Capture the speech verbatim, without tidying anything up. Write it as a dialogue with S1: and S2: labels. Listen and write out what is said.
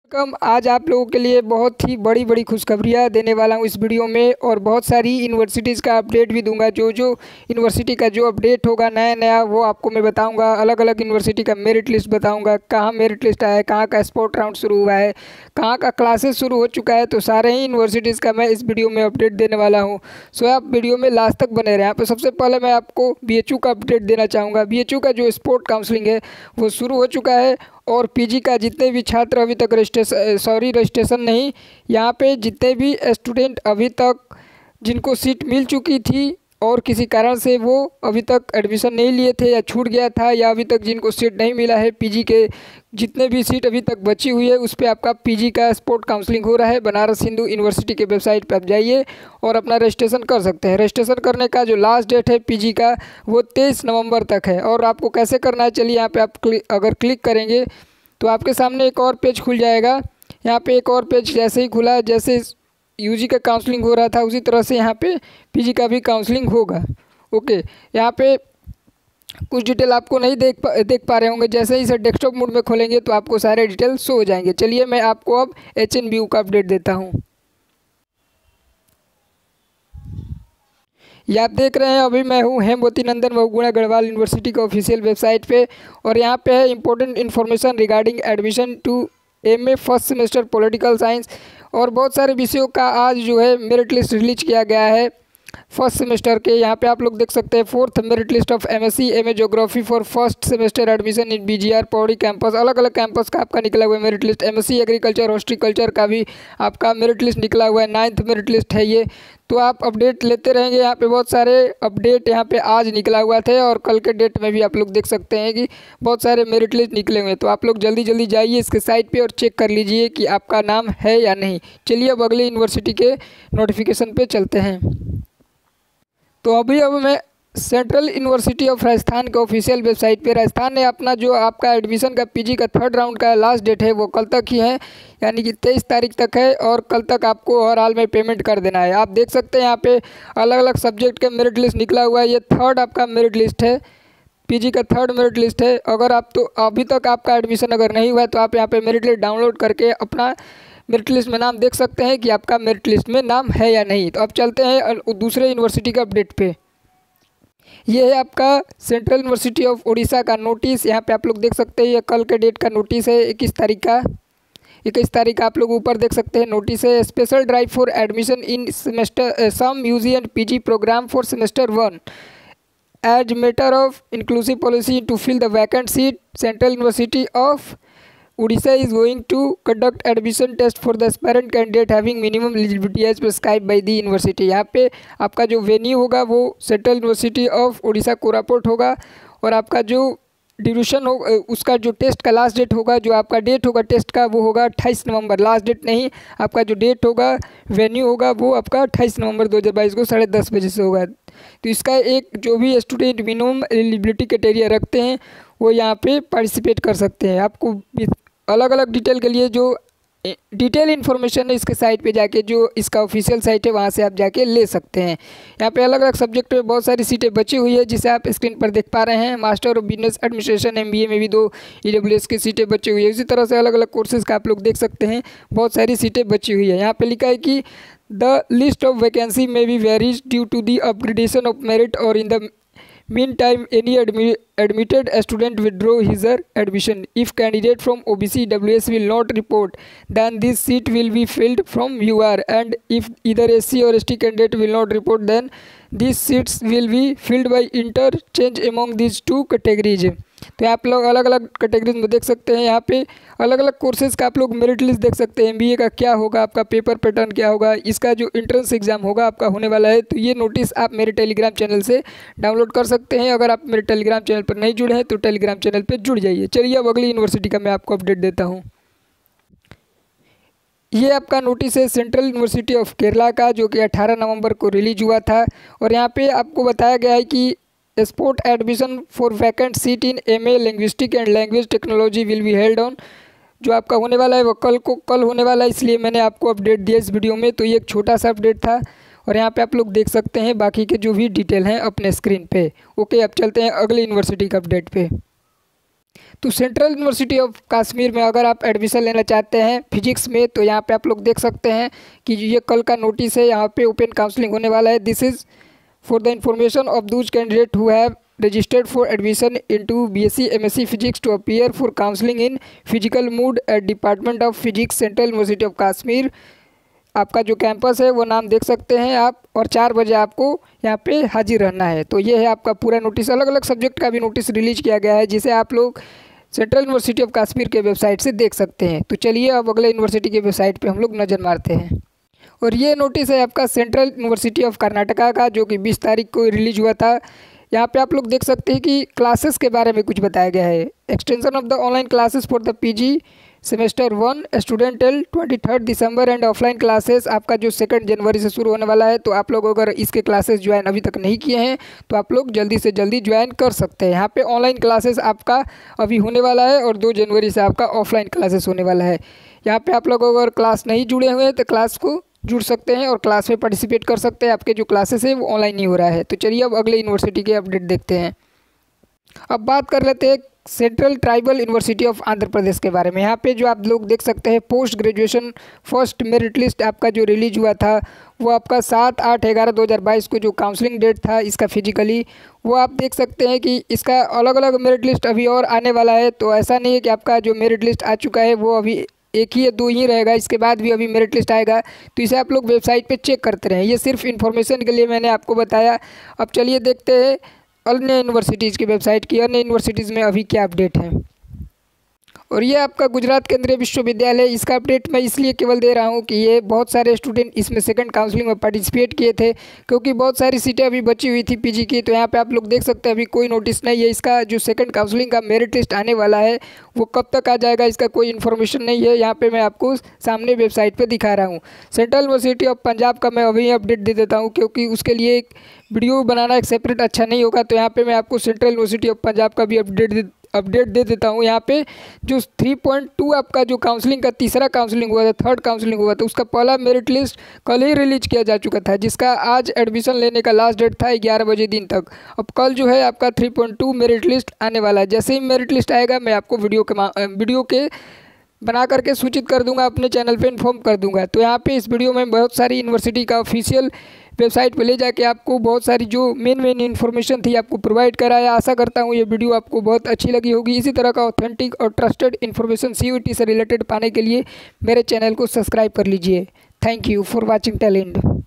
S1: कम आज आप लोगों के लिए बहुत ही बड़ी बड़ी खुशखबरियाँ देने वाला हूँ इस वीडियो में, और बहुत सारी यूनिवर्सिटीज़ का अपडेट भी दूंगा। जो जो यूनिवर्सिटी का जो अपडेट होगा नया नया वो आपको मैं बताऊंगा। अलग अलग यूनिवर्सिटी का मेरिट लिस्ट बताऊंगा, कहाँ मेरिट लिस्ट आया है, कहाँ का स्पोर्ट राउंड शुरू हुआ है, कहाँ का क्लासेस शुरू हो चुका है। तो सारे ही यूनिवर्सिटीज़ का मैं इस वीडियो में अपडेट देने वाला हूँ। सो आप वीडियो में लास्ट तक बने रहे। यहाँ पर सबसे पहले मैं आपको बी एच यू का अपडेट देना चाहूँगा। बी एच यू का जो स्पोर्ट काउंसलिंग है वो शुरू हो चुका है, और पीजी का जितने भी छात्र अभी तक रजिस्ट्रेशन सॉरी रजिस्ट्रेशन नहीं, यहाँ पे जितने भी स्टूडेंट अभी तक जिनको सीट मिल चुकी थी और किसी कारण से वो अभी तक एडमिशन नहीं लिए थे या छूट गया था, या अभी तक जिनको सीट नहीं मिला है, पीजी के जितने भी सीट अभी तक बची हुई है उस पर आपका पीजी का स्पोर्ट काउंसलिंग हो रहा है। बनारस हिंदू यूनिवर्सिटी के वेबसाइट पर आप जाइए और अपना रजिस्ट्रेशन कर सकते हैं। रजिस्ट्रेशन करने का जो लास्ट डेट है पीजी का वो तेईस नवंबर तक है। और आपको कैसे करना है, चलिए यहाँ पे आप क्लिक अगर क्लिक करेंगे तो आपके सामने एक और पेज खुल जाएगा। यहाँ पे एक और पेज जैसे ही खुला, जैसे यूजी का काउंसलिंग हो रहा था उसी तरह से यहाँ पे पीजी का भी काउंसलिंग होगा। ओके, यहाँ पे कुछ डिटेल आपको नहीं देख पा देख पा रहे होंगे। जैसे ही इसे डेस्कटॉप मोड में खोलेंगे तो आपको सारे डिटेल शो हो जाएंगे। चलिए मैं आपको अब एच एन बी यू का अपडेट देता हूँ। ये आप देख रहे हैं अभी मैं हूँ हेमवती नंदन बहुगुणा गढ़वाल यूनिवर्सिटी के ऑफिशियल वेबसाइट पे, और यहाँ पे है important information regarding admission to M A first semester political science. और बहुत सारे विषयों का आज जो है मेरिट लिस्ट रिलीज किया गया है फर्स्ट सेमेस्टर के। यहाँ पे आप लोग देख सकते हैं fourth merit list of MSc MA geography for first semester admission in BGR Pauri campus. अलग अलग कैंपस का आपका निकला हुआ है merit list. MSc agriculture horticulture का भी आपका मेरिट लिस्ट निकला हुआ है। नाइन्थ मेरिट लिस्ट है ये। तो आप अपडेट लेते रहेंगे। यहाँ पे बहुत सारे अपडेट यहाँ पे आज निकला हुआ थे, और कल के डेट में भी आप लोग देख सकते हैं कि बहुत सारे मेरिट लिस्ट निकले हुए हैं। तो आप लोग जल्दी जल्दी जाइए इसके साइट पे और चेक कर लीजिए कि आपका नाम है या नहीं। चलिए अब अगले यूनिवर्सिटी के नोटिफिकेशन पे चलते हैं। तो अभी अब मैं सेंट्रल यूनिवर्सिटी ऑफ राजस्थान के ऑफिशियल वेबसाइट पे, राजस्थान ने अपना जो आपका एडमिशन का पीजी का थर्ड राउंड का लास्ट डेट है वो कल तक ही है, यानी कि तेईस तारीख तक है। और कल तक आपको हर हाल में पेमेंट कर देना है। आप देख सकते हैं यहाँ पे अलग अलग सब्जेक्ट का मेरिट लिस्ट निकला हुआ है। ये थर्ड आपका मेरिट लिस्ट है, पीजी का थर्ड मेरिट लिस्ट है। अगर आप तो अभी तक आपका एडमिशन अगर नहीं हुआ है तो आप यहाँ पे मेरिट लिस्ट डाउनलोड करके अपना मेरिट लिस्ट में नाम देख सकते हैं कि आपका मेरिट लिस्ट में नाम है या नहीं। तो अब चलते हैं दूसरे यूनिवर्सिटी का अपडेट पे। ये है आपका सेंट्रल यूनिवर्सिटी ऑफ उड़ीसा का नोटिस। यहाँ पे आप लोग देख सकते हैं ये कल के डेट का नोटिस है, इक्कीस तारीख का। इक्कीस तारीख आप लोग ऊपर देख सकते हैं नोटिस है। Special drive for admission in semester some UG and PG programme for semester one as matter of inclusive policy to fill the vacant seat. Central university of Odisha is going to conduct admission test for the aspirant candidate having minimum eligibility as prescribed by the university। यहाँ पे आपका जो venue होगा वो central university of Orissa Koraput होगा, और आपका जो ड्यूरेशन हो उसका जो टेस्ट का लास्ट डेट होगा, जो आपका डेट होगा टेस्ट का वो होगा अट्ठाईस नवंबर। लास्ट डेट नहीं, आपका जो डेट होगा वेन्यू होगा वो आपका अट्ठाईस नवंबर दो हज़ार बाईस को साढ़े दस बजे से होगा। तो इसका एक जो भी स्टूडेंट मिनिमम एलिजिबिलिटी क्राइटेरिया रखते हैं वो यहाँ पे पार्टिसिपेट कर सकते हैं। आपको अलग अलग डिटेल के लिए जो डिटेल इन्फॉर्मेशन है इसके साइट पे जाके, जो इसका ऑफिशियल साइट है वहाँ से आप जाके ले सकते हैं। यहाँ पे अलग अलग सब्जेक्ट में बहुत सारी सीटें बची हुई है जिसे आप स्क्रीन पर देख पा रहे हैं। Master of business administration MBA में भी दो ईडब्ल्यूएस की सीटें बची हुई है। इसी तरह से अलग अलग कोर्सेज का आप लोग देख सकते हैं बहुत सारी सीटें बची हुई है। यहाँ पर लिखा है कि द लिस्ट ऑफ वैकेंसी में be varies due to the upgradation of merit, और in the meantime any admi admitted student withdraw his admission. If candidate from O B C W S will not report, then this seat will be filled from U R, and if either S C or S T candidate will not report, then these seats will be filled by interchange among these two categories। तो आप लोग अलग अलग categories में देख सकते हैं। यहाँ पे अलग अलग कोर्सेज का आप लोग मेरिट लिस्ट देख सकते हैं। एमबीए का क्या होगा, आपका पेपर पैटर्न क्या होगा, इसका जो एंट्रेंस एग्जाम होगा आपका होने वाला है। तो ये नोटिस आप मेरे टेलीग्राम चैनल से डाउनलोड कर सकते हैं। अगर आप मेरे टेलीग्राम चैनल पर नहीं जुड़े हैं तो टेलीग्राम चैनल पर जुड़ जाइए। चलिए अब अगली यूनिवर्सिटी का मैं आपको अपडेट देता हूँ। ये आपका नोटिस है सेंट्रल यूनिवर्सिटी ऑफ केरला का, जो कि अठारह नवंबर को रिलीज हुआ था। और यहाँ पे आपको बताया गया है कि sport admission for vacant seat in M A linguistic and language technology will be held on. जो आपका होने वाला है वो कल को कल होने वाला है, इसलिए मैंने आपको अपडेट दिया इस वीडियो में। तो ये एक छोटा सा अपडेट था, और यहाँ पे आप लोग देख सकते हैं बाकी के जो भी डिटेल हैं अपने स्क्रीन पे। ओके, अब चलते हैं अगली यूनिवर्सिटी का अपडेट पे। तो सेंट्रल यूनिवर्सिटी ऑफ कश्मीर में अगर आप एडमिशन लेना चाहते हैं फिजिक्स में, तो यहाँ पे आप लोग देख सकते हैं कि ये कल का नोटिस है, यहाँ पे ओपन काउंसलिंग होने वाला है। This is for the information of those candidate who have registered for admission into BSc MSc physics to appear for counselling in physical mode at department of physics central university of Kashmir. आपका जो campus है वो नाम देख सकते हैं आप, और चार बजे आपको यहाँ पे हाजिर रहना है। तो ये है आपका पूरा नोटिस। अलग अलग सब्जेक्ट का भी नोटिस रिलीज किया गया है, जिसे आप लोग सेंट्रल यूनिवर्सिटी ऑफ कश्मीर के वेबसाइट से देख सकते हैं। तो चलिए अब अगले यूनिवर्सिटी के वेबसाइट पे हम लोग नज़र मारते हैं। और ये नोटिस है आपका सेंट्रल यूनिवर्सिटी ऑफ कर्नाटका का, जो कि बीस तारीख को रिलीज हुआ था। यहाँ पे आप लोग देख सकते हैं कि क्लासेस के बारे में कुछ बताया गया है। Extension of the online classes for the PG semester one student till twenty third December and offline classes आपका जो सेकंड जनवरी से शुरू होने वाला है। तो आप लोग अगर इसके क्लासेस ज्वाइन अभी तक नहीं किए हैं तो आप लोग जल्दी से जल्दी ज्वाइन कर सकते हैं। यहाँ पे ऑनलाइन क्लासेस आपका अभी होने वाला है और दो जनवरी से आपका ऑफलाइन क्लासेस होने वाला है। यहाँ पे आप लोग अगर क्लास नहीं जुड़े हुए हैं तो क्लास को जुड़ सकते हैं और क्लास में पार्टिसिपेट कर सकते हैं। आपके जो क्लासेस है वो ऑनलाइन ही हो रहा है। तो चलिए अब अगले यूनिवर्सिटी के अपडेट देखते हैं। अब बात कर लेते हैं central tribal university of Andhra Pradesh के बारे में। यहाँ पे जो आप लोग देख सकते हैं post graduation first merit list आपका जो रिलीज हुआ था वो आपका सात आठ ग्यारह दो हज़ार बाईस को जो काउंसलिंग डेट था इसका फिजिकली, वो आप देख सकते हैं कि इसका अलग अलग मेरिट लिस्ट अभी और आने वाला है। तो ऐसा नहीं है कि आपका जो मेरिट लिस्ट आ चुका है वो अभी एक ही या दो ही रहेगा, इसके बाद भी अभी मेरिट लिस्ट आएगा। तो इसे आप लोग वेबसाइट पे चेक करते रहें। ये सिर्फ इन्फॉर्मेशन के लिए मैंने आपको बताया। अब चलिए देखते हैं अन्य यूनिवर्सिटीज़ की वेबसाइट की, अन्य यूनिवर्सिटीज़ में अभी क्या अपडेट है। और ये आपका गुजरात केंद्रीय विश्वविद्यालय, इसका अपडेट मैं इसलिए केवल दे रहा हूँ कि ये बहुत सारे स्टूडेंट इसमें सेकंड काउंसलिंग में पार्टिसिपेट किए थे, क्योंकि बहुत सारी सीटें अभी बची हुई थी पीजी की। तो यहाँ पे आप लोग देख सकते हैं अभी कोई नोटिस नहीं है। इसका जो सेकंड काउंसलिंग का मेरिट लिस्ट आने वाला है वो कब तक आ जाएगा इसका कोई इन्फॉर्मेशन नहीं है। यहाँ पर मैं आपको सामने वेबसाइट पर दिखा रहा हूँ। सेंट्रल यूनिवर्सिटी ऑफ पंजाब का मैं अभी अपडेट दे देता हूँ, क्योंकि उसके लिए एक वीडियो बनाना एक सेपरेट अच्छा नहीं होगा। तो यहाँ पे मैं आपको सेंट्रल यूनिवर्सिटी ऑफ पंजाब का भी अपडेट अपडेट दे देता हूँ। यहाँ पे जो थ्री पॉइंट टू आपका जो काउंसलिंग का तीसरा काउंसलिंग हुआ था, थर्ड काउंसलिंग हुआ था, उसका पहला मेरिट लिस्ट कल ही रिलीज किया जा चुका था, जिसका आज एडमिशन लेने का लास्ट डेट था ग्यारह बजे दिन तक। अब कल जो है आपका three point two merit list आने वाला है। जैसे ही मेरिट लिस्ट आएगा मैं आपको वीडियो के वीडियो के बना करके सूचित कर दूंगा, अपने चैनल पे इन्फॉर्म कर दूंगा। तो यहाँ पे इस वीडियो में बहुत सारी यूनिवर्सिटी का ऑफिशियल वेबसाइट पे ले जाके आपको बहुत सारी जो मेन मेन इन्फॉर्मेशन थी आपको प्रोवाइड कराया। आशा करता हूँ ये वीडियो आपको बहुत अच्छी लगी होगी। इसी तरह का ऑथेंटिक और ट्रस्टेड इन्फॉर्मेशन सीयूईटी से रिलेटेड पाने के लिए मेरे चैनल को सब्सक्राइब कर लीजिए। Thank you for watching till and.